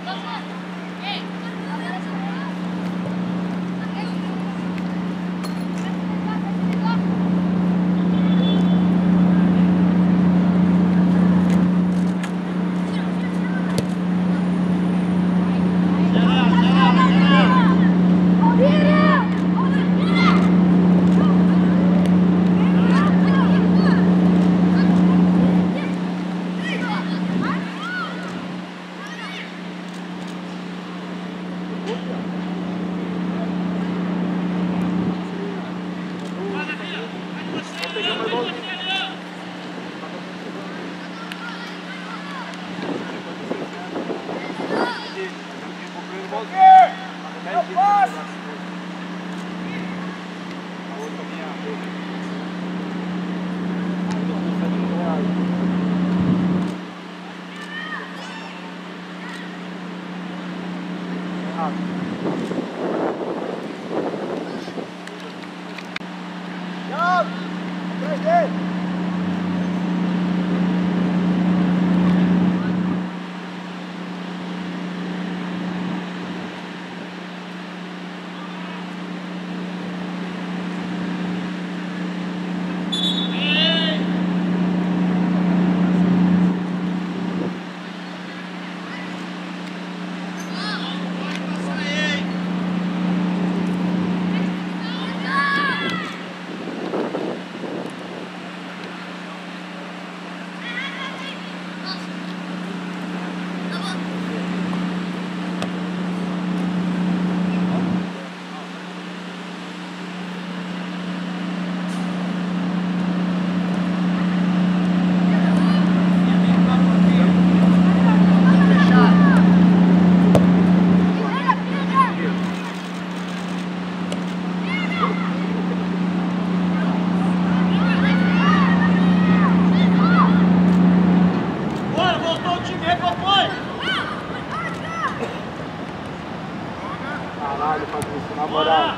Caralho, Fabrício, na moral.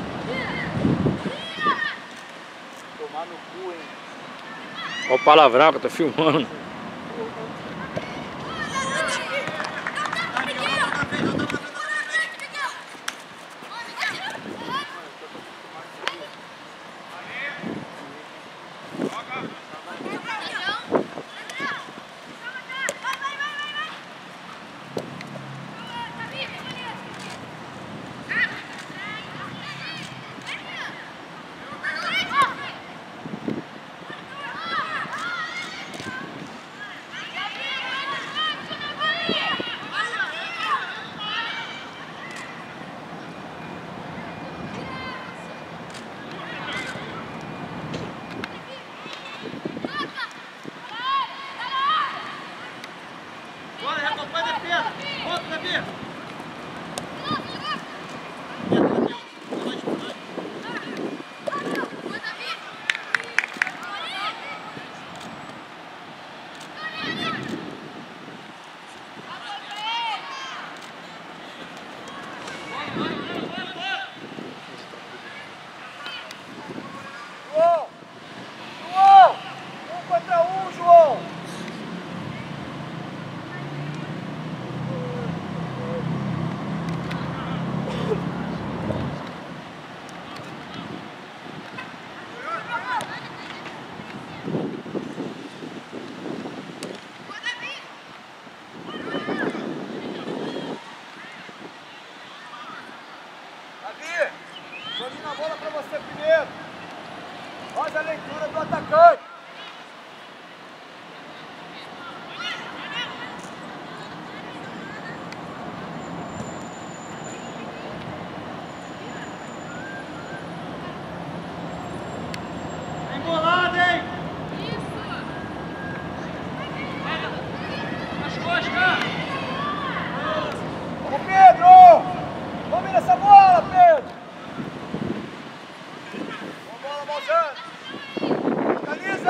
Tomar no cu, hein? Olha o palavrão que eu tô filmando. Domina a bola para você primeiro. Faz a leitura do atacante. Vem bolado, hein? As costas! Ô Pedro! Domina essa bola, Pedro! Boa bola, Malzano! Organiza!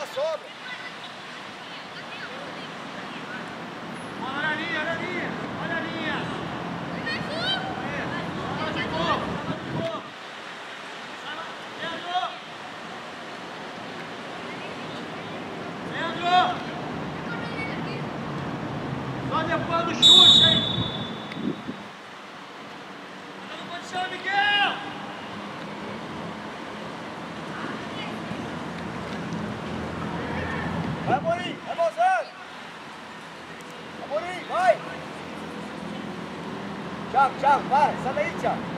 bola sobra. Olha a linha, olha a linha. Olha a linha. Sai de novo. Leandro! Só depois do chute, hein? Tá na posição, Miguel! Vai, Amorim, vai, Bolsano. Amorim, vai. Thiago, Thiago, para, sai daí, Thiago.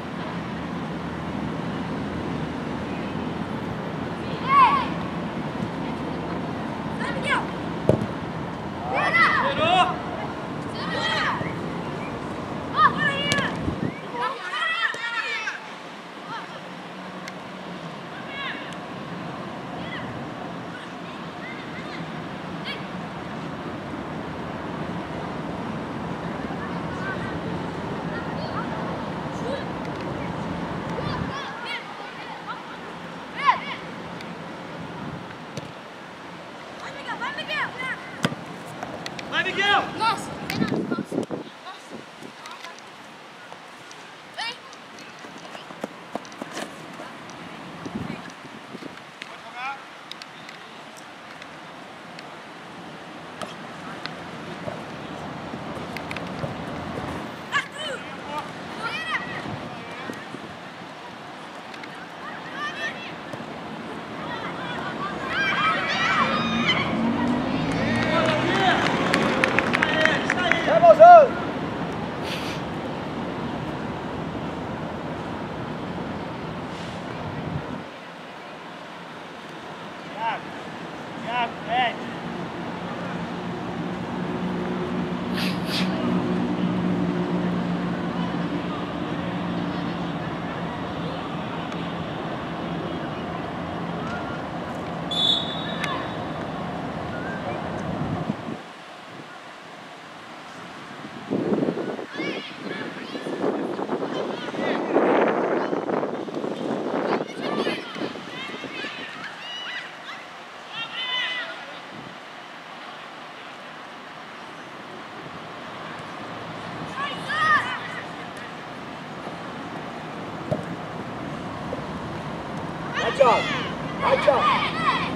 Vai, Miguel! Nossa! Vai, Bolsano. Thiago, pede. Vai, Thiago. Vai, Thiago.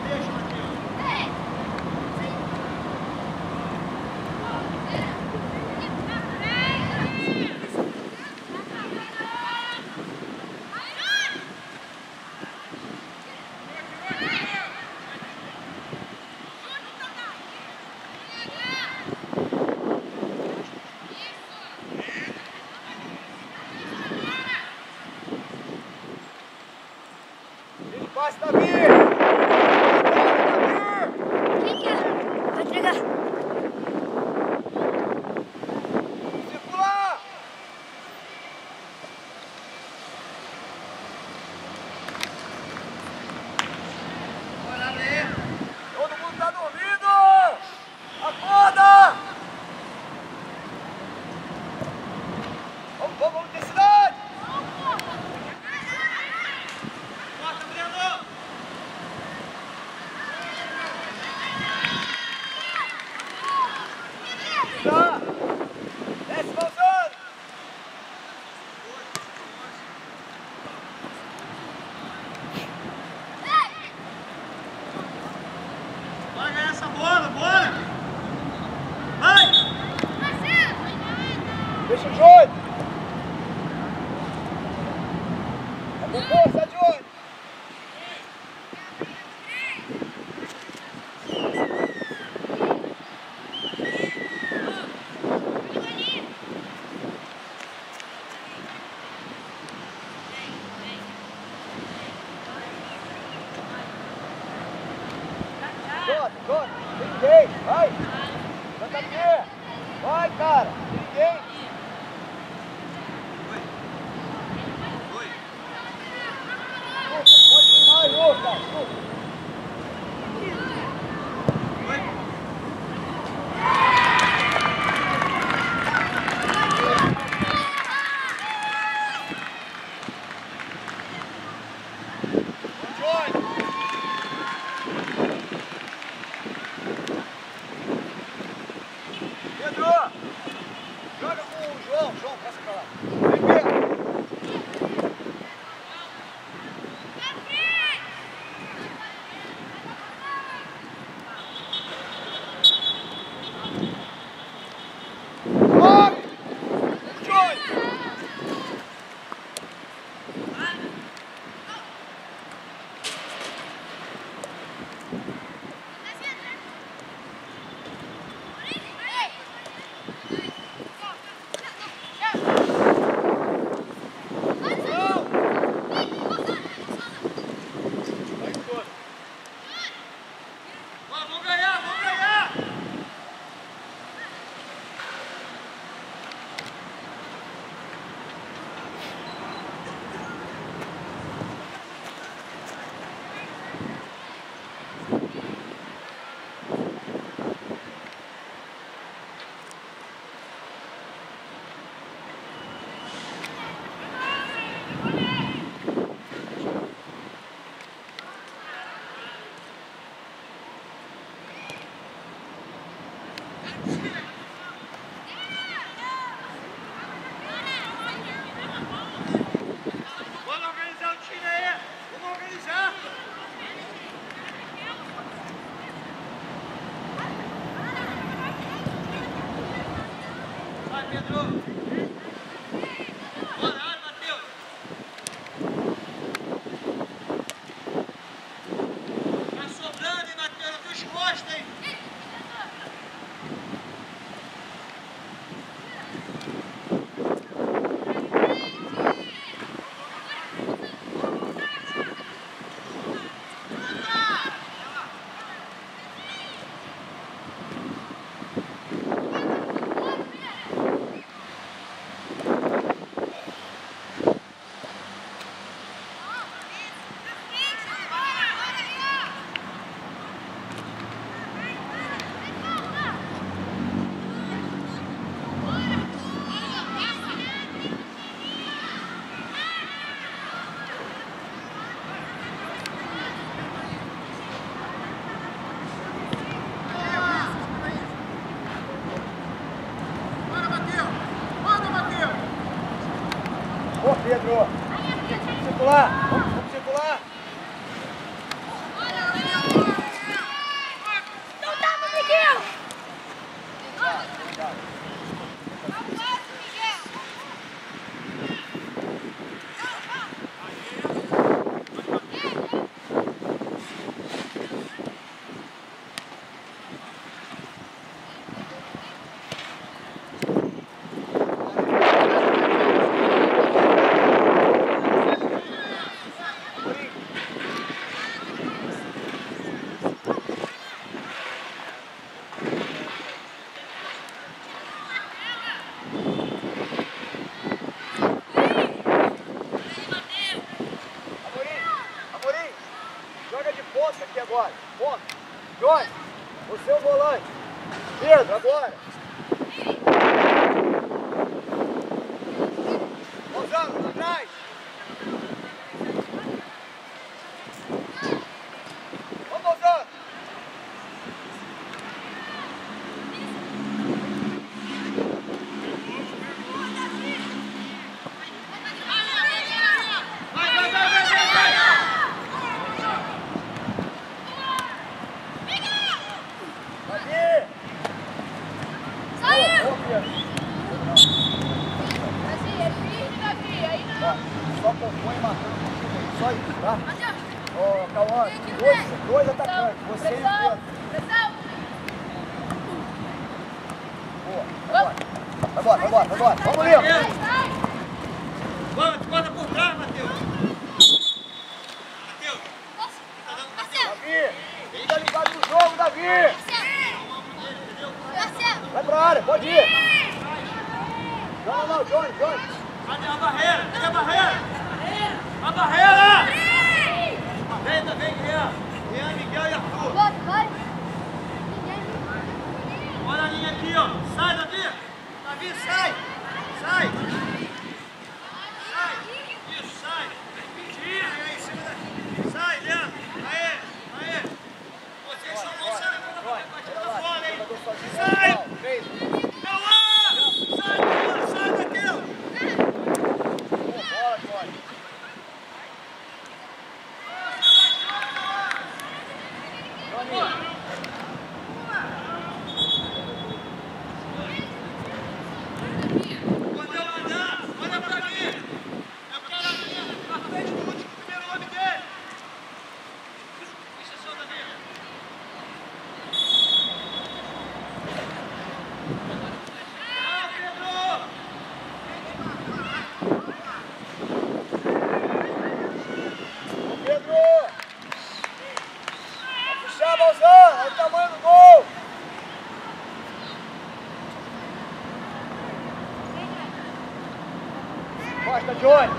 Passe, Davi! Quem que é? Vai entregar. Circula! Todo mundo tá dormindo! Acorda! Vamos, intensidade! Corta, Breno! Tá! Desce, Bolsano! Bora ganhar essa bola, bora! Vai! Deixa de olho! É com força, de olho! Corta, ninguém, vai! Canta pé! Vai, cara! Ninguém! Pode filmar, Lucas! De olho! Pedro. Horário, Matheus. Tá sobrando, hein, Matheus? Nas tuas costas, hein? Ô, Pedro! Vamos circular! Vamos circular! Não tava, Miguel! Joga de ponta aqui agora. Ponta. Johnny, você é o volante. Pedro, agora. Rosano, atrás. Vamos, Rosano. Só compõe matando só isso, tá? Ó, Cauã, dois atacantes, você e o Pedro. Boa, vai embora. Vamos, Leo. Bota por trás, Matheus. Davi, ele tá ligado no jogo, Davi. Vai pra área, pode ir. Não, Johnny. Cadê a barreira? A barreira! Vem, Guilherme. Miguel e Arthur. Olha a linha aqui, ó. Sai, Davi. Davi, sai. Isso, sai. Tira aí em cima daqui. Sai, Leandro. Aê. Vocês só vão sair quando vai bater na bola, hein. Sai. Sai daqui, ó. Olha o tamanho do gol! Costa, Johnny!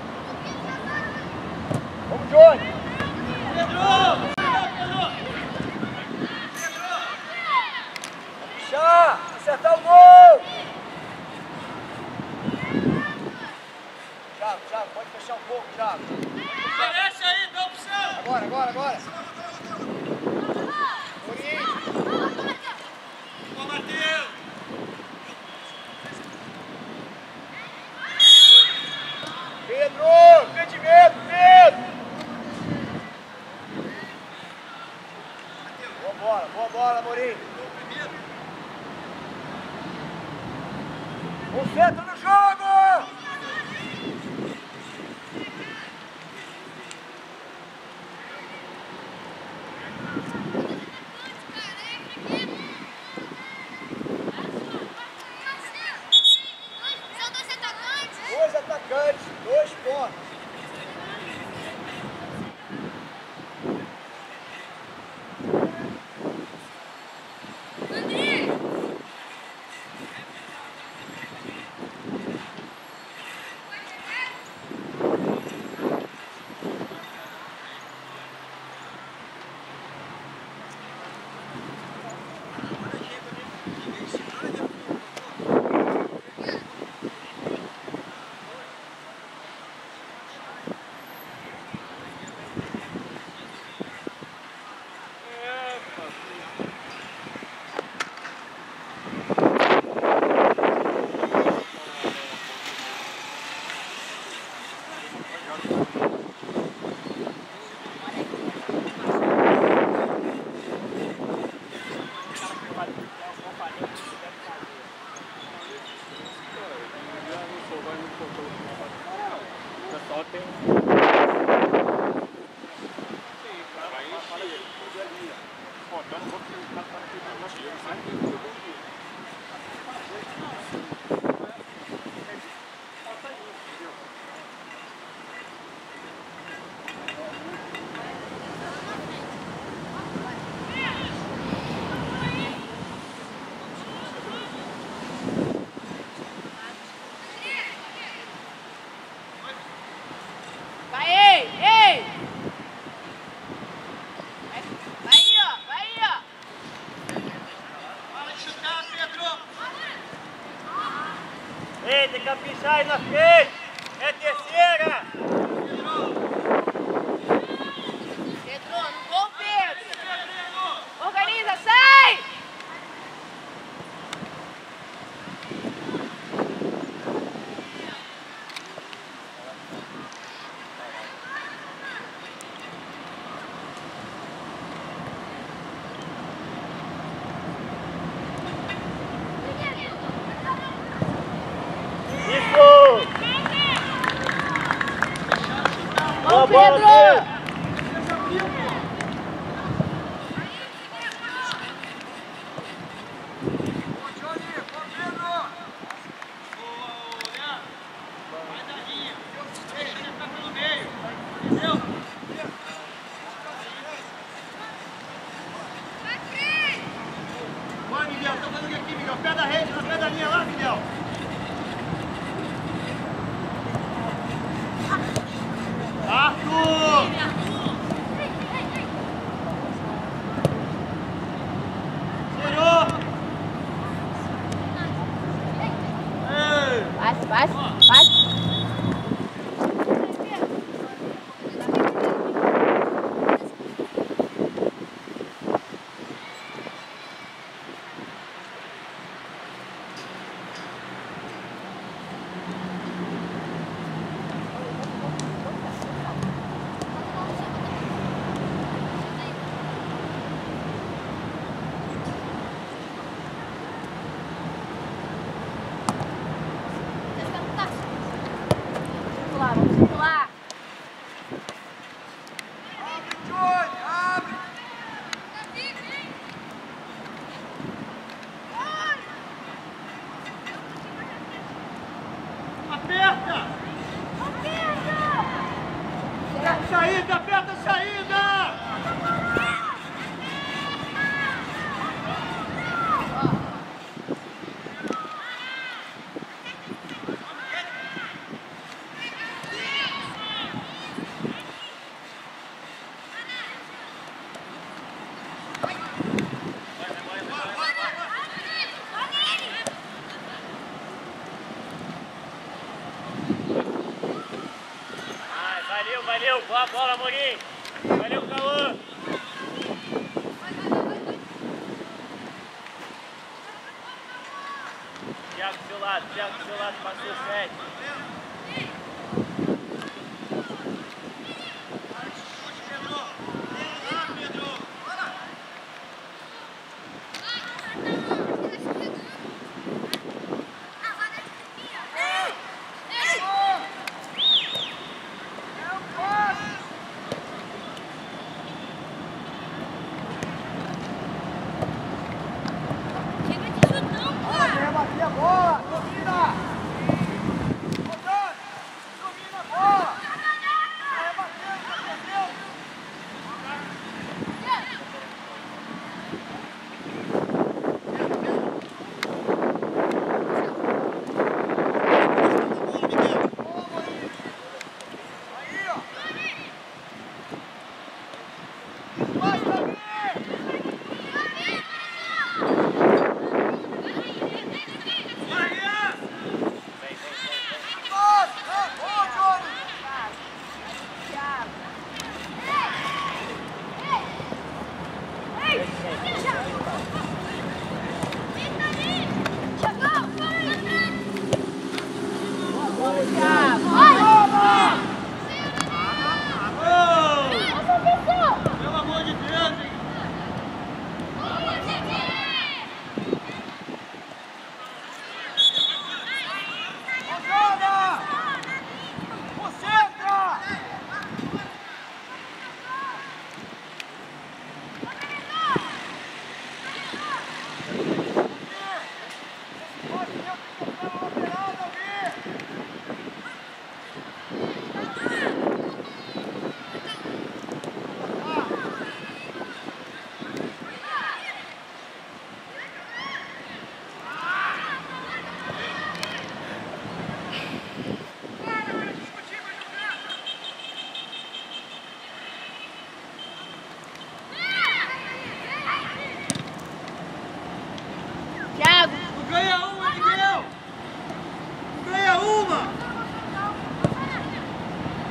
Vamos, Johnny! Pedro! Puxar! Acertar o gol! Thiago, pode fechar um pouco, Thiago. Aparece aí, dá opção! Agora! Boa, Matheus! Pedro! Impedimento, Pedro! Boa bola, Amorim! Concentra no jogo! Dois atacantes, 2 pontos. Ei, tem que caprichar aí na frente! É terceira! Pedro, no gol, Pedro! Organiza, sai! Boa Pedro! bola, vai, Miguel, tá fazendo aqui, Miguel. Pé da rede, no pé da linha lá, Miguel. Arthur! Tirou! Vai. Vamos circular. Abre, Johnny, abre! Aperta! Saída, aperta a saída! Valeu, boa bola, Amorim. Valeu, Cauã. Thiago do seu lado, passou 7.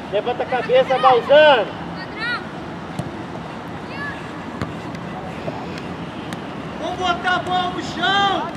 Levanta a cabeça, Balzano. Vamos botar a bola no chão.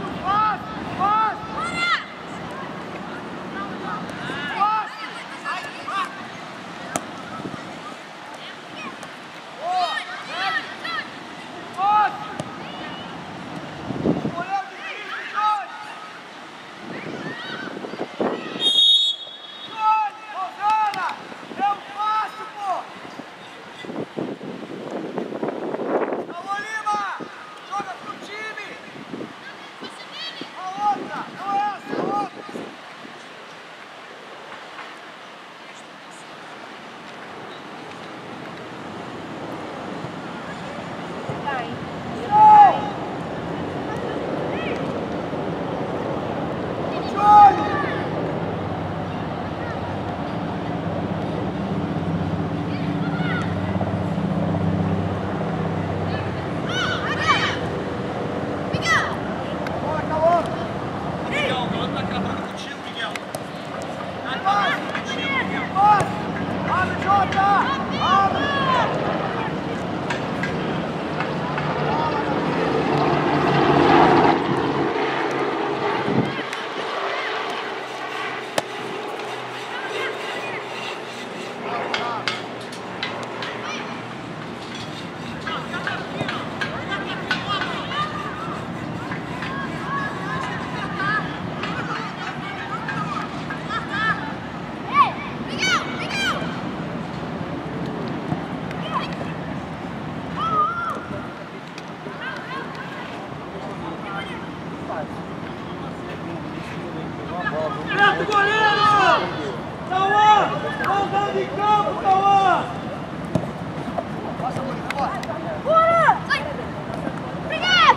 Certo, goleiro! Cauã! Voltando de campo, Cauã! Passa a bola, bora! Bora! Sai! Obrigado!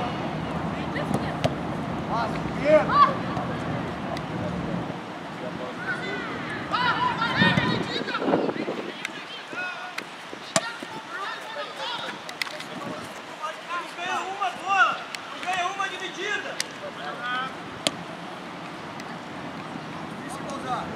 Passa, Pinheiro! Ganha uma bola! Ganha uma dividida! Isso, Gonzalo!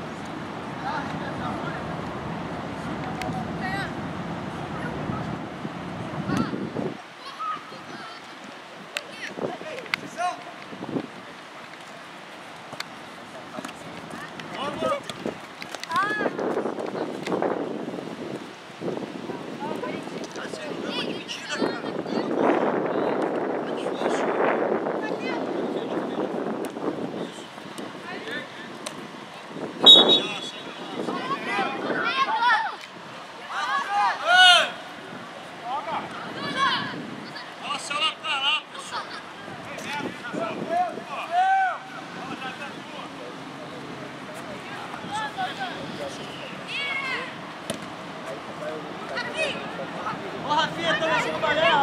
Ó, Rafinha, tá nesse balé!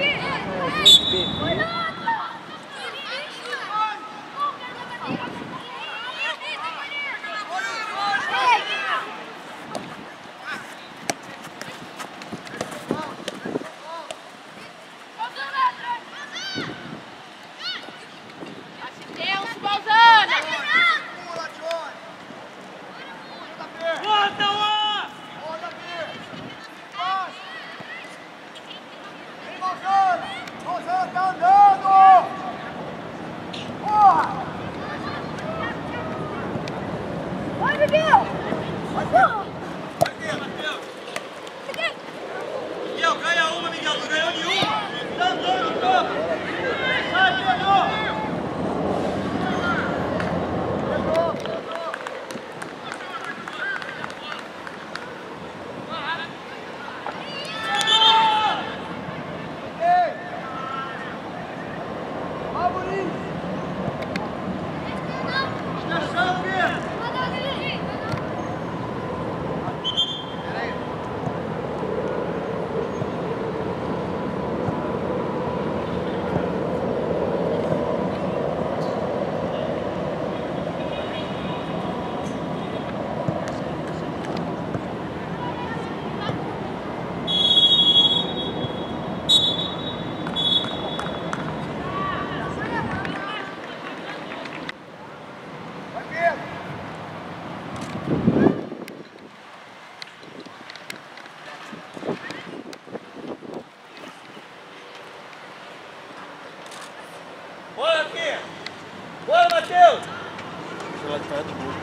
Gonzalo tá andando! Porra! Vai, Miguel! Miguel, ganha uma, Miguel, não ganhou nenhuma! Tá andando no campo! Bora aqui! Bora, Matheus! Deixa lá de trás do gol.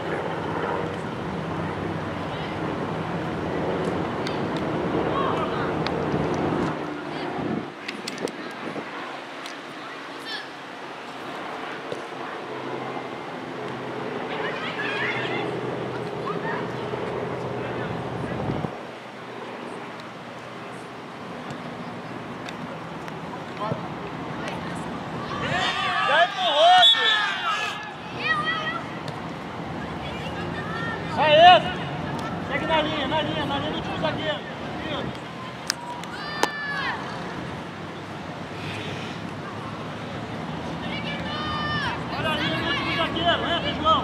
Já empurrou, sai essa! Segue na linha do último zagueiro. Olha a linha do último zagueiro, entra, João!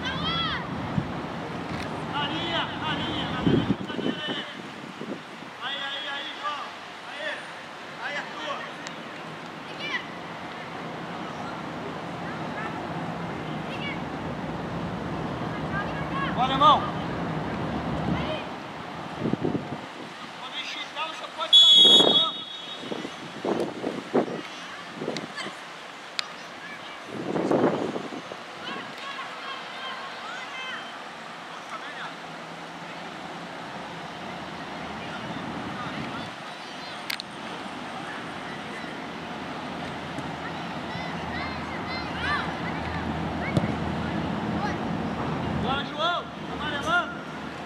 Na linha do último zagueiro aí! Aí, João! Aí, Arthur! Bora, irmão! Quando enxutar, você pode sair. Bora, João! Amarelando!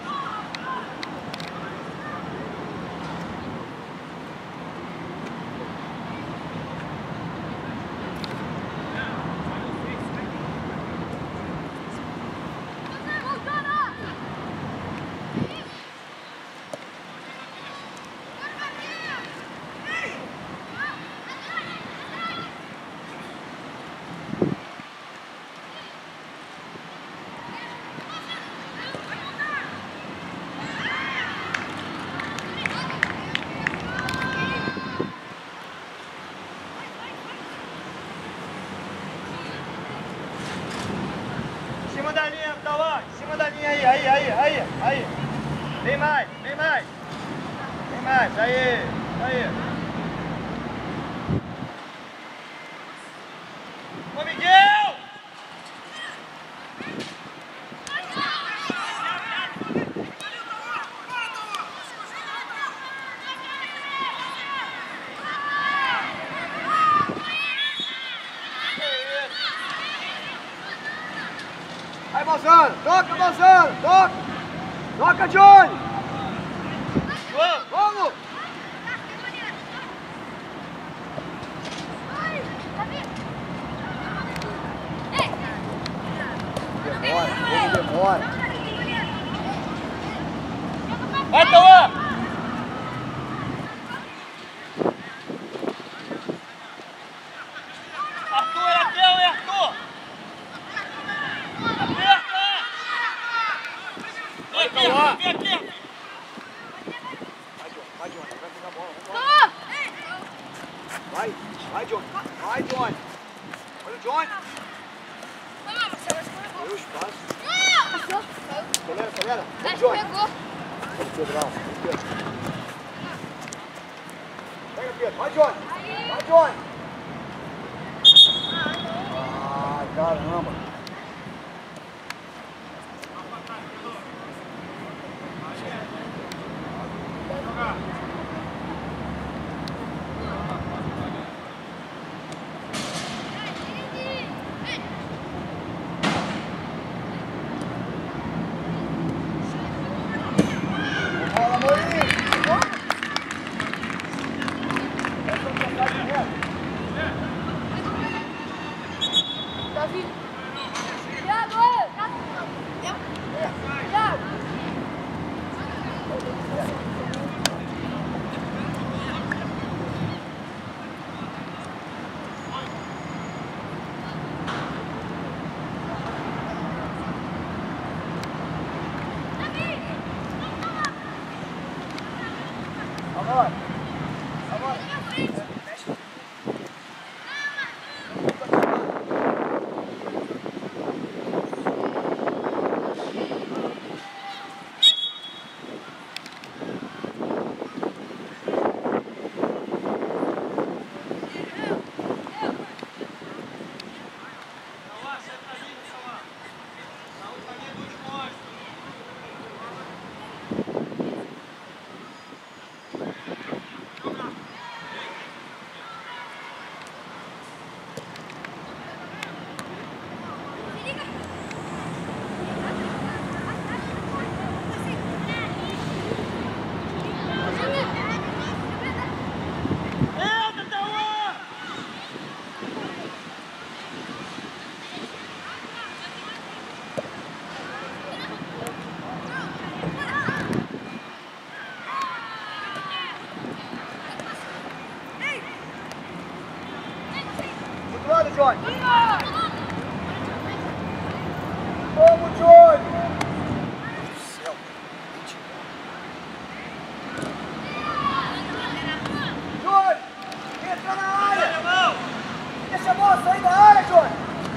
Em cima da linha, Tauá! Em cima da linha aí! Vem mais! Aí! Ô, Miguel! Vai, Balzano! Toca, Balzano! Toca, Johnny! João! Vamos! Demora! Vai, Tauá! Arthur, é teu, hein, Arthur? Aperta! Vem aqui! Vai, Johnny, vai pegar a bola, vamos. Vai, Johnny. Olha o Johnny. Deu espaço. Acelera. Vamos, Johnny. Pedrão. Pega, Pedro. Vai, Johnny. Ah, caramba. Johnny. Vamos, Johnny. Meu Deus do céu. Johnny, entra na área. Deixa a bola sair da área, Johnny.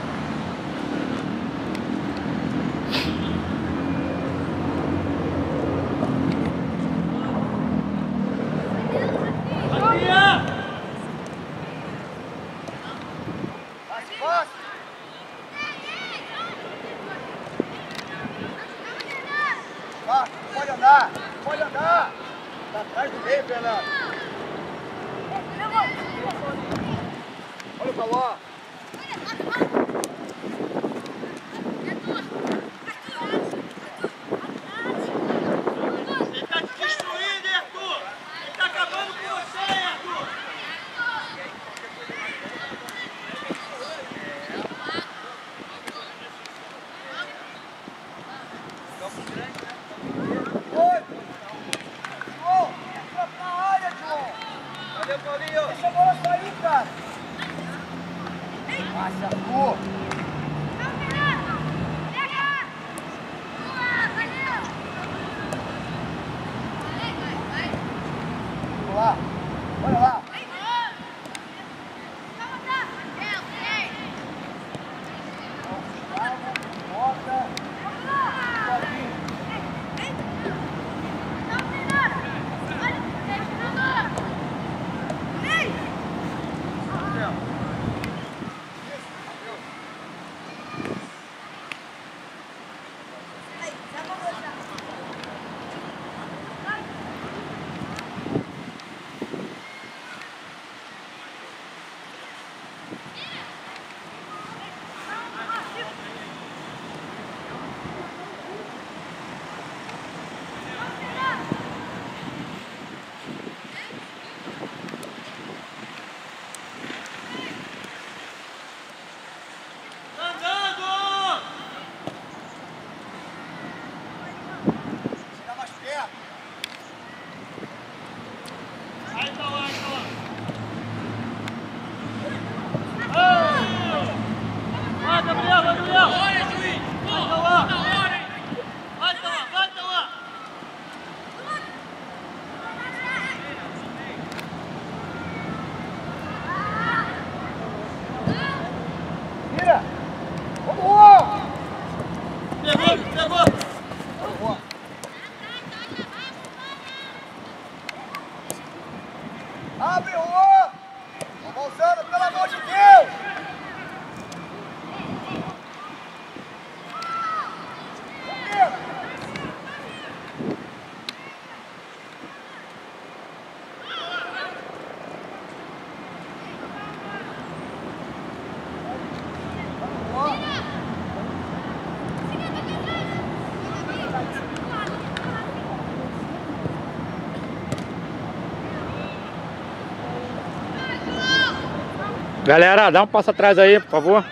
Pode andar! Tá atrás do meio, Fernando! Olha o Caló! Ele tá te destruindo, hein, Arthur? Ele tá acabando com você, hein, Arthur? Deixa a bola sair, cara! Passa, Arthur! Vamos lá! Olha lá! Bota! Abre, Juan! Vamos usando, pelo amor de Deus! Galera, dá um passo atrás aí, por favor.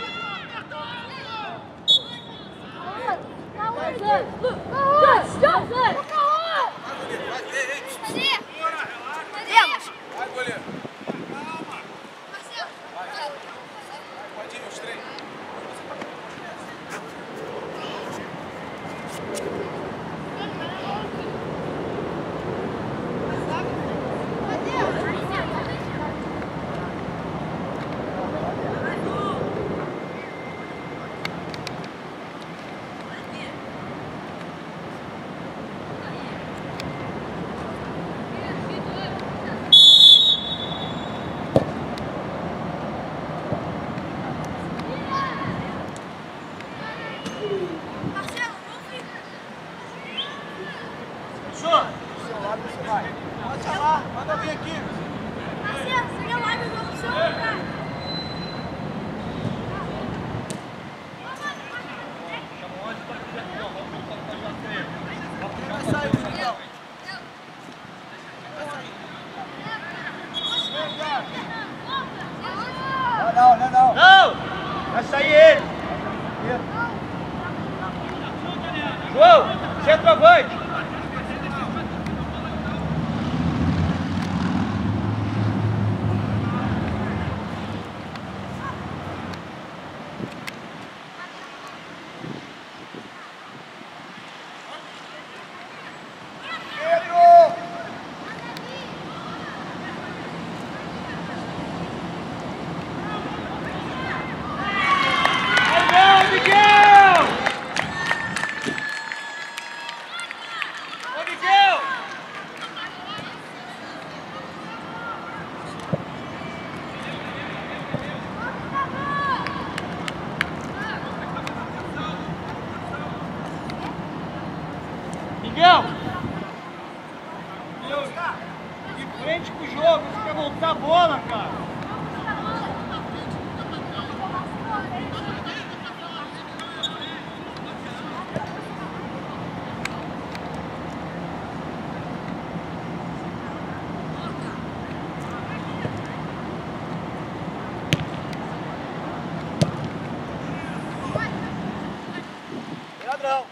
Vai, goleiro. Calma. Pode ir os três. Pode chamar, manda vir aqui. Marcelo, você quer lá no seu lugar? Vai sair, Filipão. Não! Não! Vai sair ele. João, centroavante. Miguel! De frente pro jogo, você quer voltar a bola, cara. Ladrão.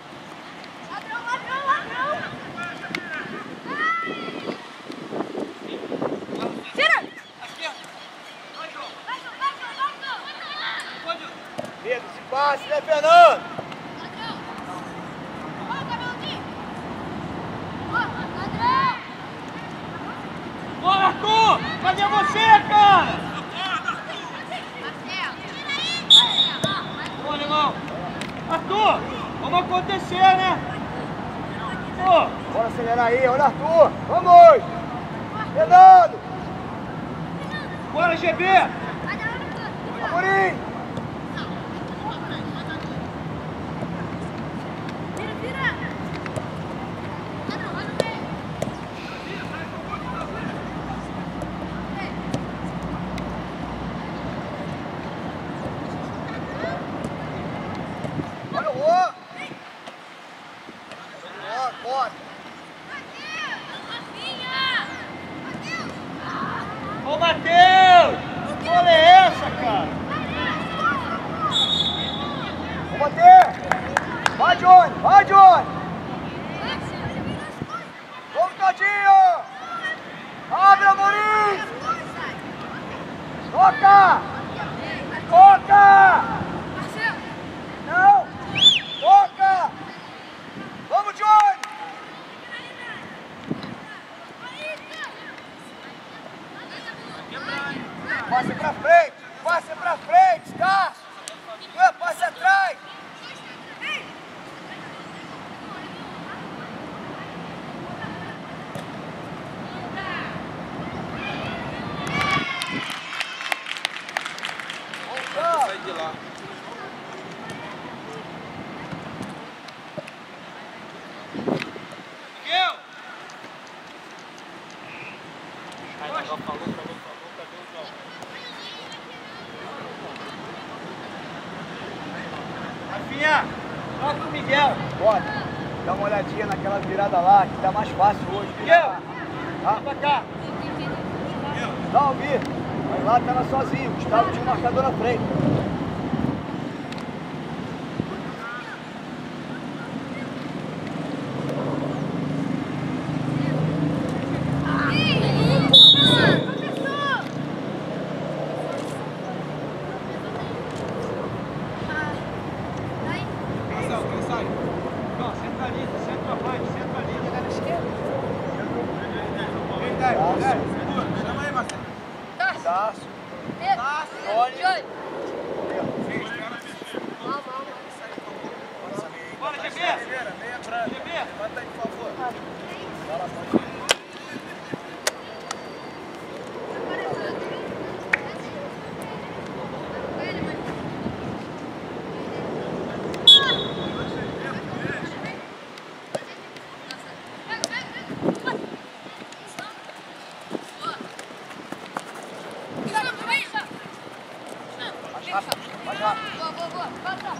Pedro, se passe, né, Fernando? Bora, Arthur! Cadê você, cara? Ô, alemão! Arthur! Vamos acontecer, né? Pô! Bora acelerar aí, olha Arthur! Vamos! Fernando! Bora, GB! Amorim! Olha o Rô! Bora! Ô, Matheus! Que bola é essa, cara? Vamos bater! Vai, Johnny! Vai, Johnny! Vamos, Todinho! Abre, Amorim! Toca! Toca! Não! Toca! Vamos, Johnny! Passe pra frente! Passe pra frente, Cássio! Passe atrás! Sai de lá. Miguel! Rafinha, toca o Miguel. Bora, dá uma olhadinha naquela virada lá, que tá mais fácil hoje. Miguel, Ah, vem pra cá. não, Almir, mas lá tava sozinho, o Gustavo tinha um marcador na frente. Não, centraliza, centroavante, centraliza. Na esquerda. Chama aí, Marcelo. Tássio. Bora, GB! GB! Levanta aí, por favor. Mais rápido. Boa. Passa.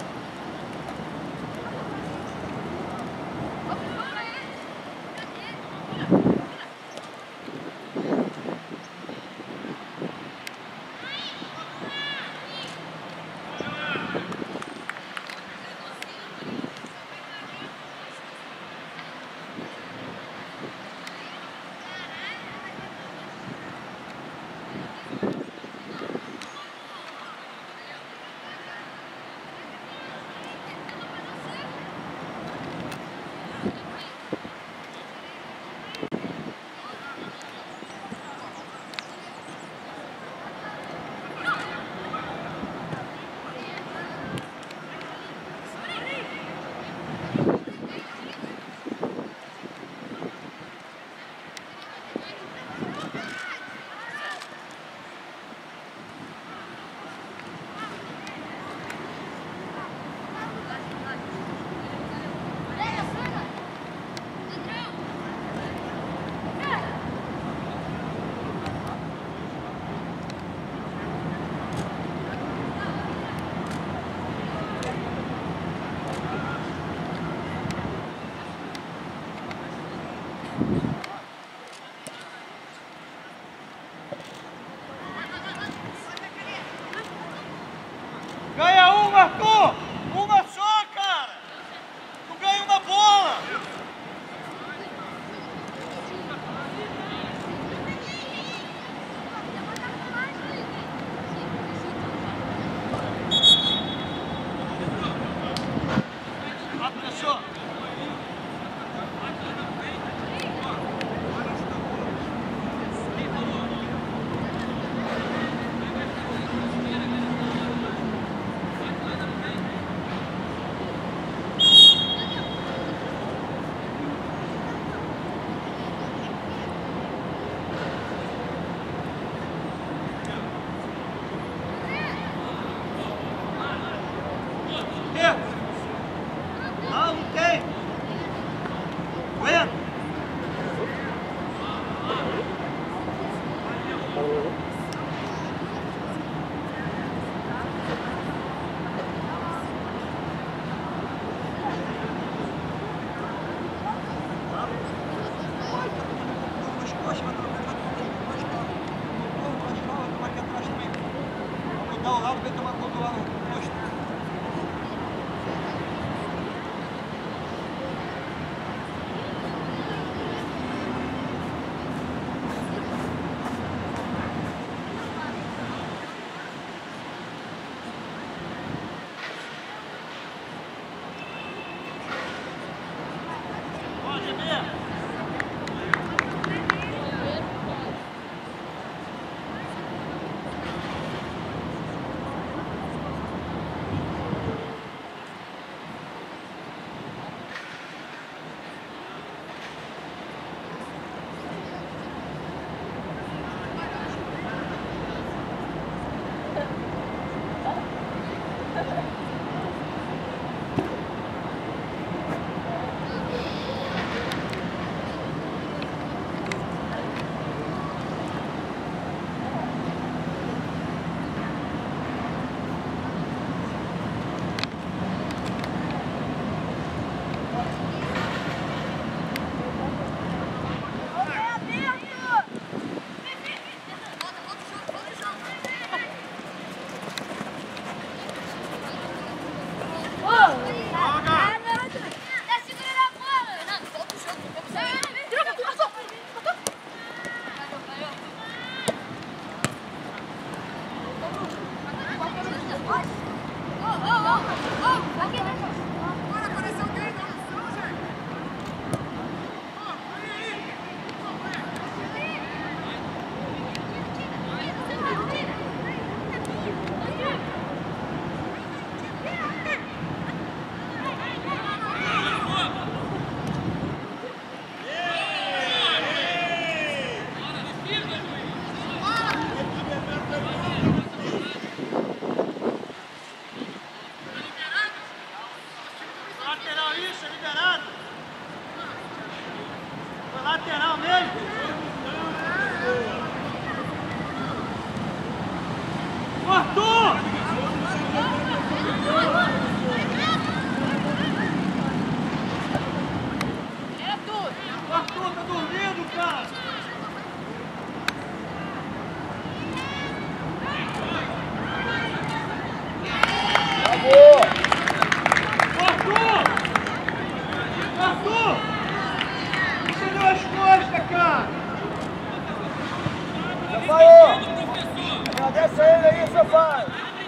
Arthur! Uma só, cara! Tu ganha uma bola! Rápido, fechou! Não, não tem. Bueno. Vou mudar o lado, vai tomar conta do lado oposto. Pode ver. Lateral, isso, liberado. Foi lateral mesmo. Arthur! O Arthur tá dormindo, cara. Acabou! Arthur! Você deu as costas, cara! Rafael! Agradece a ele aí, seu pai!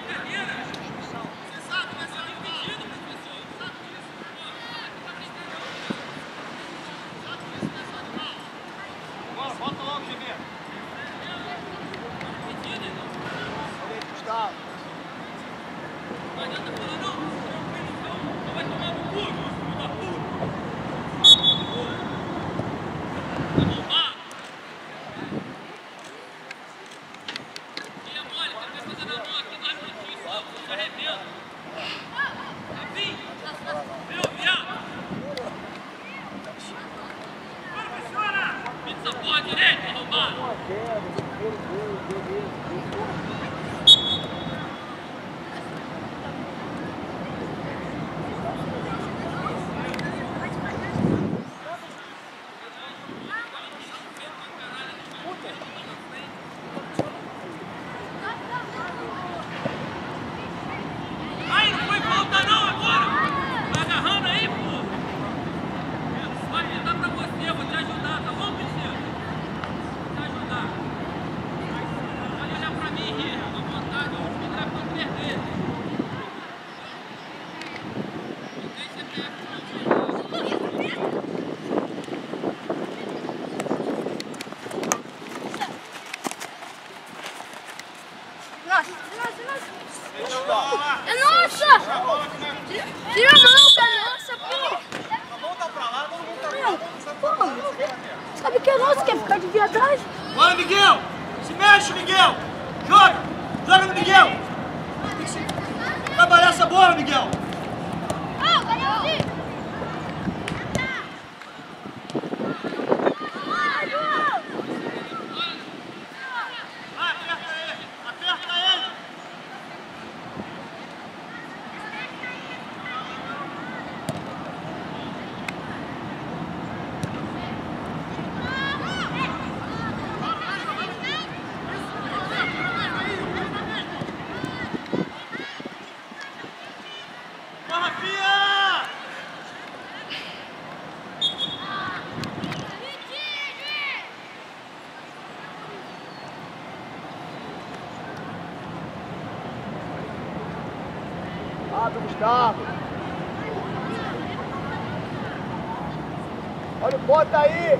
Volta logo, GB! Gustavo! É nossa! Tira a mão, é nossa, pô! Volta pra lá, todo mundo tá pra lá, Sabe que é nosso? Quer ficar de via atrás? bora, Miguel! Se mexe, Miguel! Joga! Joga no Miguel! Trabalhar essa bola, Miguel! Vai, aperta ele! Aperta ele! Bora, Fia! Rápido, Gustavo. Olha o ponto aí.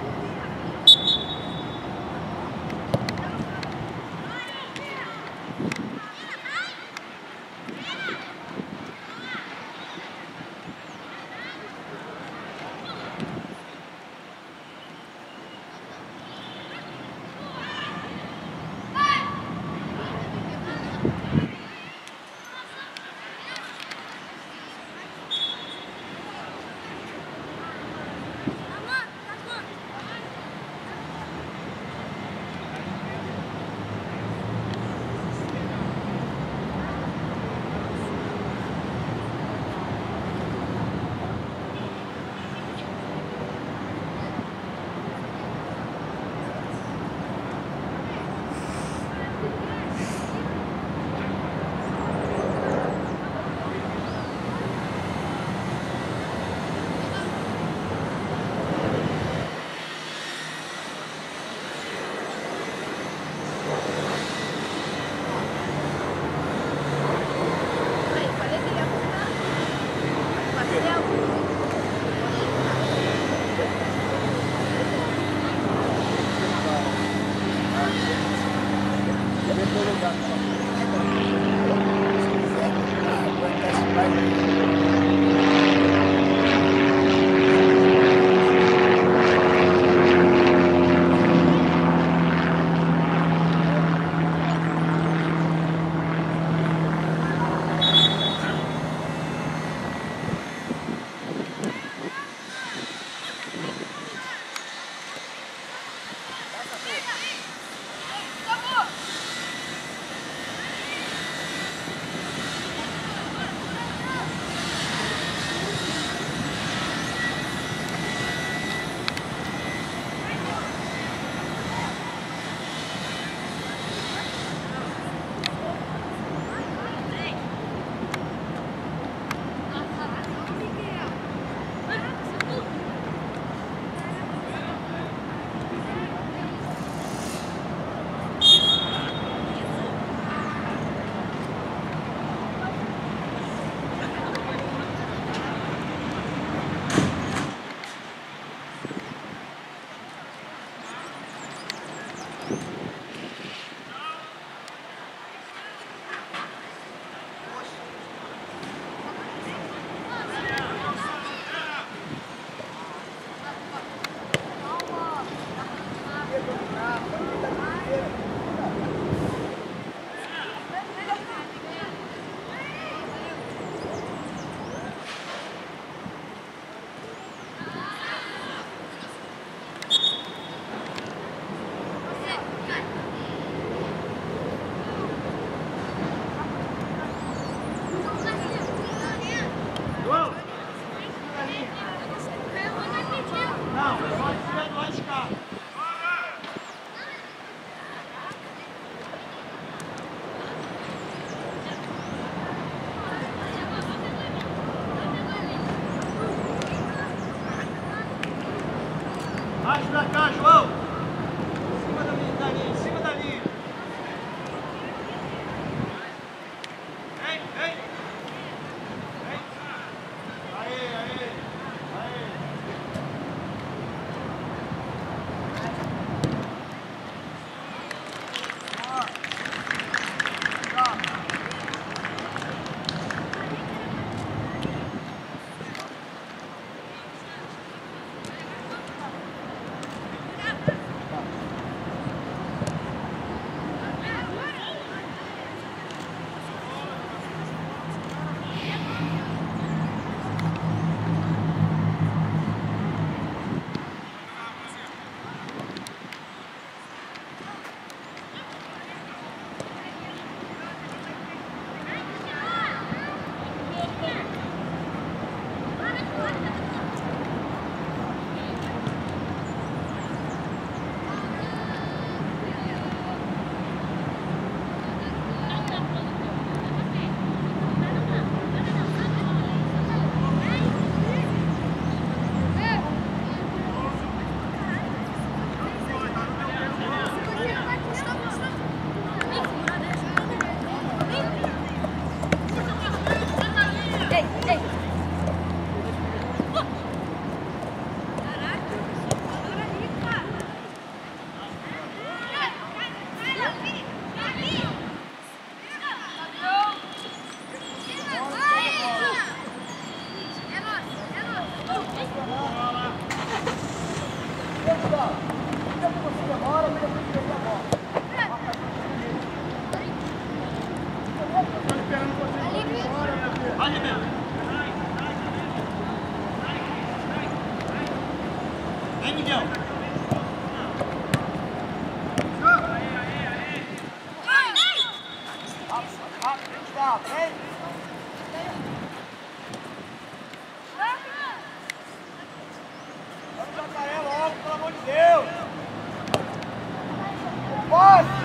Mais pra cá, João! Em cima da linha, em cima da linha! Vem, vem! Vem! Aê, aê! Aê! Vai, Rebelo. Vem, Miguel. Vem! Vamos, Jacaré, logo, pelo amor de Deus! Pode!